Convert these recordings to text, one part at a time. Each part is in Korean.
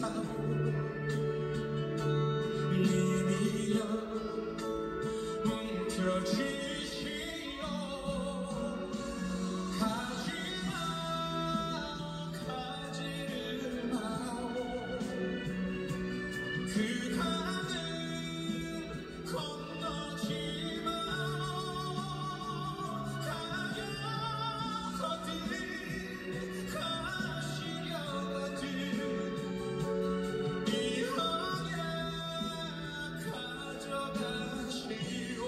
님이여 움켜쥐시오 가지마 가지를 마오 그 강을 건너지 마오 가려거든 가시려거든 이혼에 가져가시오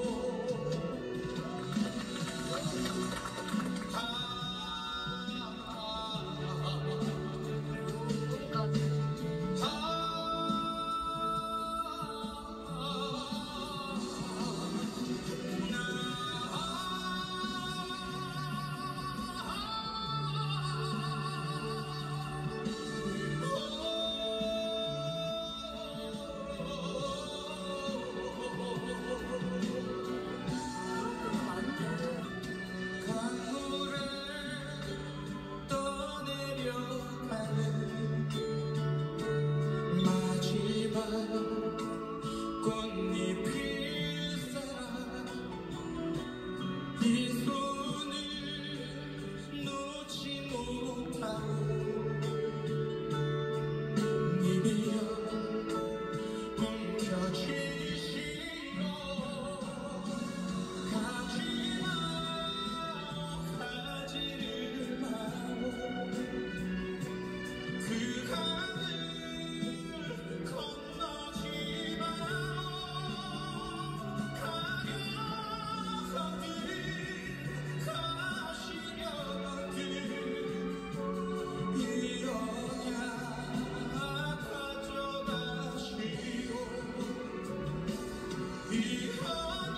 강물에 떠내려가는 마지막 꽃잎일 사람 이 손을 놓지 못하고 님이여 움켜쥐시오 가지마 가지를 마오 그 강을 건너지 마오 가려거든 가시려거든 이어야 가져가시오 이어야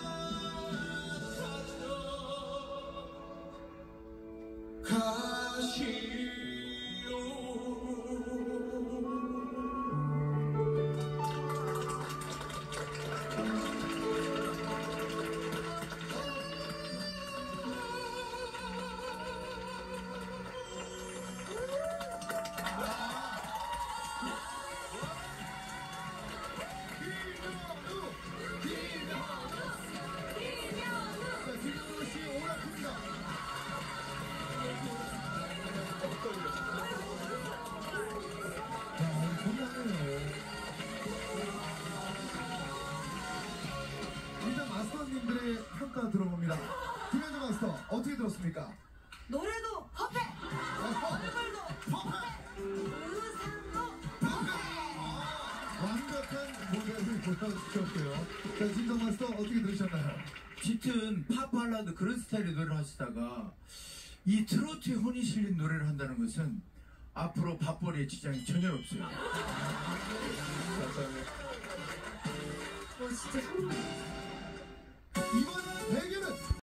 일단 마스터님들의 평가 들어봅니다. 김현정 마스터 어떻게 들었습니까? 노래도 퍼펙! 얼굴도 퍼펙! 의상도 퍼펙! 완벽한 모델을 보여주셨고요. 자, 진정 마스터 어떻게 들으셨나요? 짙은 팝 발라드 그런 스타일의 노래를 하시다가 이 트로트에 혼이 실린 노래를 한다는 것은 앞으로 밥벌이에 지장이 전혀 없어요. 진짜 이번 대결